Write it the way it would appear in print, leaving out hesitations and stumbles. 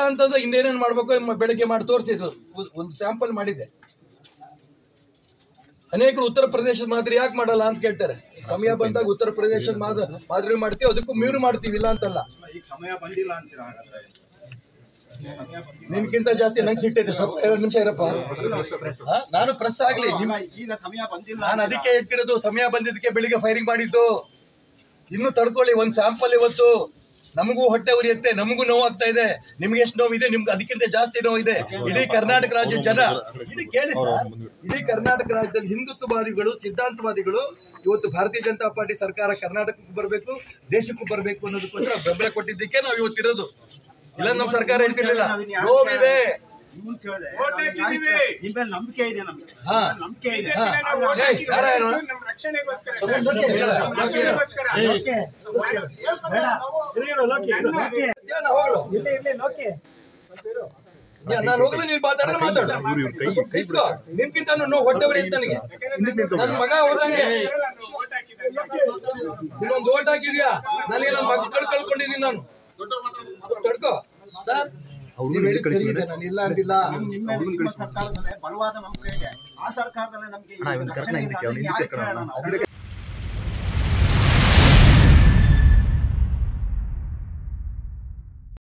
ಅಂತಂದ್ರೆ ಇನ್ನೇನೇನು ಮಾಡ್ಬೇಕು ಬೆಳಗ್ಗೆ ಮಾಡಿ ತೋರಿಸಿದ್ರು. ಒಂದು ಸ್ಯಾಂಪಲ್ ಮಾಡಿದೆ. ಅನೇಕರು ಉತ್ತರ ಪ್ರದೇಶದ ಮಾದರಿ ಯಾಕೆ ಮಾಡಲ್ಲ ಅಂತ ಕೇಳ್ತಾರೆ. ಸಮಯ ಬಂದಾಗ ಉತ್ತರ ಪ್ರದೇಶದ ಮಾದರಿ ಮಾಡ್ತೀವಿ, ಅದಕ್ಕೂ ಮೀರು ಮಾಡ್ತೀವಿ, ಇಲ್ಲ ಅಂತಲ್ಲ. ನಿಮ್ಗಿಂತ ಜಾಸ್ತಿ ನಂಗೆ ಸಿಟ್ಟಿದೆ. ಸ್ವಲ್ಪ 2 ನಿಮಿಷ ಇರಪ್ಪ. ನಾನು ಪ್ರೆಸ್ ಆಗ್ಲಿ, ನಾನು ಅದಕ್ಕೆ ಹೇಳ್ತಿರೋದು. ಸಮಯ ಬಂದಿದ್ದಕ್ಕೆ ಬೆಳಿಗ್ಗೆ ಫೈರಿಂಗ್ ಮಾಡಿದ್ದು. ಇನ್ನು ತಡ್ಕೊಳ್ಳಿ. ಒಂದು ಸ್ಯಾಂಪಲ್ ಇವತ್ತು ನಮಗೂ ಹೊಟ್ಟೆ ಉರಿಯುತ್ತೆ, ನಮಗೂ ನೋವಾಗ್ತಾ ಇದೆ. ನಿಮ್ಗೆ ಎಷ್ಟು ನೋವಿದೆ, ನಿಮ್ಗೆ ಅದಕ್ಕಿಂತ ಜಾಸ್ತಿ ನೋವಿದೆ. ಇಡೀ ಕರ್ನಾಟಕ ರಾಜ್ಯದ ಜನ ಇಡೀ ಕೇಳಿ ಸರ್, ಇಡೀ ಕರ್ನಾಟಕ ರಾಜ್ಯದಲ್ಲಿ ಹಿಂದುತ್ವವಾದಿಗಳು, ಸಿದ್ಧಾಂತವಾದಿಗಳು ಇವತ್ತು ಭಾರತೀಯ ಜನತಾ ಪಾರ್ಟಿ ಸರ್ಕಾರ ಕರ್ನಾಟಕಕ್ಕೂ ಬರಬೇಕು, ದೇಶಕ್ಕೂ ಬರಬೇಕು ಅನ್ನೋದಕ್ಕೋಸ್ಕರ ಬೆಂಬಲ ಕೊಟ್ಟಿದ್ದಕ್ಕೆ ನಾವು ಇವತ್ತಿರೋದು. ಇಲ್ಲ ನಮ್ಮ ಸರ್ಕಾರ ಹೇಳ್ತಿರ್ಲಿಲ್ಲ. ನೋವಿದೆ, ನಂಬಿಕೆ ಇದೆ ನಮಗೆ. ನಾನು ಹೋಗಲ್ಲ, ನೀನ್ ಮಾತಾಡಿದ್ರೆ ಮಾತಾಡ. ನಿನ್ಕಿಂತ ಹೊಟ್ಟೆ ಬರೀ ನನಗೆ. ನನ್ನ ಮಗ ಹೋದಂಗೆ ನೀನೊಂದು ಓಟ್ ಹಾಕಿದ್ಯಾ, ನನಗೆ ನನ್ನ ಮಕ್ಕಳು ಕಳ್ಕೊಂಡಿದ್ದೀನಿ. ನಾನು ತಡ್ಕೋ ಸರ್, ನೀವು ಹೇಳಿ ಸರಿ ಇದೆ, ನಾನು ಇಲ್ಲ ಅಂದಿಲ್ಲ. ಸರ್ಕಾರದಲ್ಲೇ ಬಲವಾದ ನಂಬಿಕೆ ಇದೆ. ಆ ಸರ್ಕಾರದಲ್ಲೇ ನಮಗೆ